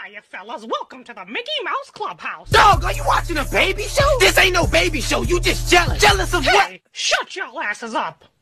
Hiya, fellas. Welcome to the Mickey Mouse Clubhouse. Dog, are you watching a baby show? This ain't no baby show. You just jealous. Jealous of what? Hey, shut your asses up.